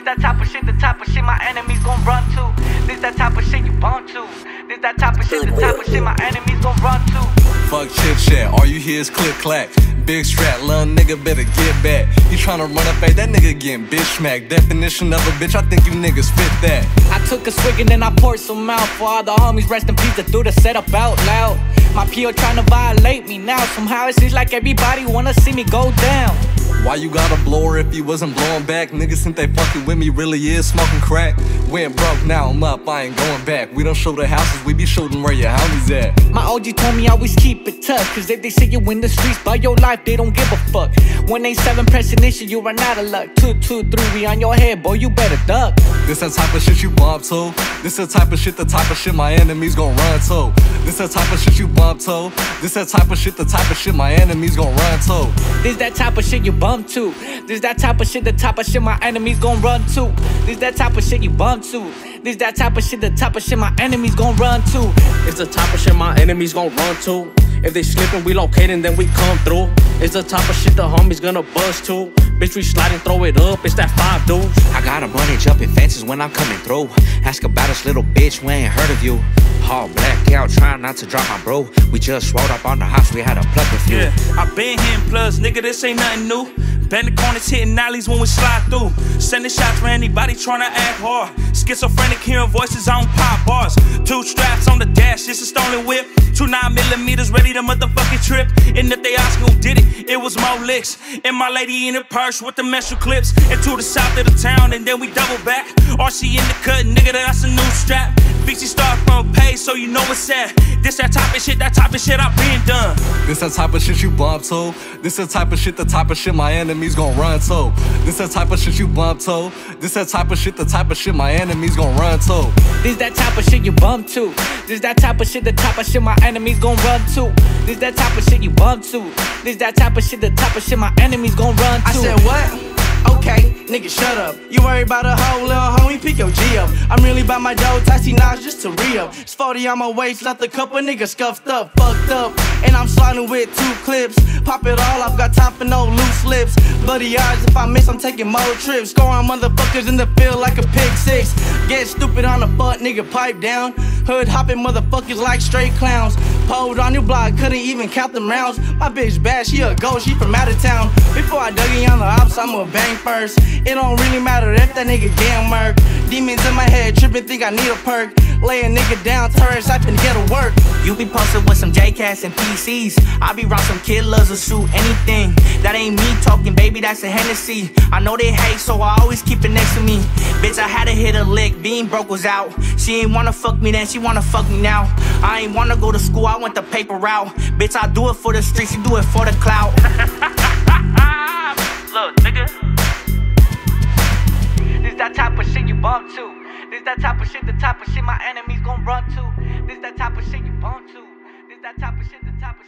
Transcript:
that type of shit, the type of shit my enemies gon' run to. This that type of shit you bump to. This that type of shit, the type of shit my enemies gon' run to. Fuck chit chat, all you hear is click clack. Big strap, little nigga better get back. You tryna run up, hey, that nigga getting bitch smacked. Definition of a bitch, I think you niggas fit that. I took a swig and then I poured some out for all the homies, rest in peace, that threw the setup out loud. My PO tryna violate me now. Somehow it seems like everybody wanna see me go down. Why you got a blower if you wasn't blowing back? Niggas think they fucking with me, really is smoking crack. Went broke, now I'm up, I ain't going back. We don't show the houses, we be showing where your homies at. My OG told me always keep it tough, cause if they see you in the streets by your life, they don't give a fuck. 187 pressing issue, you run out of luck. 223, we on your head, boy, you better duck. This that type of shit you bump to. This the type of shit my enemies gon' run to. This the type of shit you bump to. This the type of shit my enemies gon' run to. This that type of shit you bump to. This that type of shit, the type of shit my enemies gon' run to. This that type of shit you bump to. This that type of shit, the type of shit my enemies gon' run to. It's the type of shit my enemies gon' run to. If they slippin', we locating, then we come through. It's the type of shit the homies gonna bust to. Bitch, we slide and throw it up, it's that 5 dudes. I got 'em running, jumping fences when I'm coming through. Ask about us, little bitch, we ain't heard of you. All blacked out, trying not to drop my bro. We just rolled up on the house, we had a pluck a few. Yeah, I been hitting plus, nigga, this ain't nothing new. Bend the corners, hitting alleys when we slide through. Sending shots for anybody tryna act hard. Schizophrenic, hearing voices on pop bars. 2 straps on the dash, it's a stolen whip. 2 9mm ready to motherfucking trip. And if they ask who did it, it was Mo Licks. And my lady in the purse with the metal clips. And to the south of the town, and then we double back. RC in the cut, nigga, that's a new strap. BC start from pay, so you know it's sad. This that type of shit I been done. This that type of shit you bump to. This the type of shit my enemies gon' run to. This the type of shit you bump to. This that type of shit my enemies gon' run to. This that type of shit you bump to. This that type of shit, the type of shit my enemies gon' run to. This that type of shit you bump to. This that type of shit, the type of shit my enemies gon' run to. I said what? Okay, nigga, shut up. You worry about a hoe, little homie, pick your G up. I'm really about my dough, Tassie Nas just to re-up. It's 40 on my waist, left a couple niggas scuffed up, fucked up. And I'm sliding with 2 clips. Pop it all, I've got time for no loose lips. Bloody eyes, if I miss, I'm taking more trips. Scoring motherfuckers in the field like a pick 6. Get stupid on the butt, nigga, pipe down. Hood hopping motherfuckers like straight clowns. Pulled on your block, couldn't even count them rounds. My bitch bad, she a ghost, she from out of town. Before I dug in on the ops, I'ma bang first. It don't really matter if that nigga getting murked. Demons in my head, tripping, think I need a perk. Lay a nigga down, turn I finna get to work. You be posted with some JCats and PCs. I be round some killers or shoot anything. That ain't me talking, baby, that's a Hennessy. I know they hate, so I always keep it next to me. Bitch, I had to hit a lick, being broke was out. She ain't wanna fuck me then, she wanna fuck me now. I ain't wanna go to school, I went the paper route. Bitch, I do it for the streets, you do it for the clout. Look, nigga. This that type of shit you bump to. This that type of shit, the type of shit my enemies gon' run to. This that type of shit you bump to. This that type of shit, the type of shit